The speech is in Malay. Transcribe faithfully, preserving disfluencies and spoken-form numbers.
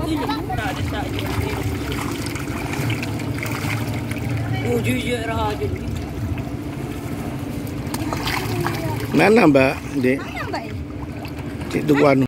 Oh, jujur raja. Mana Mbak? Dek. Mana Mbak? Cik Tuan.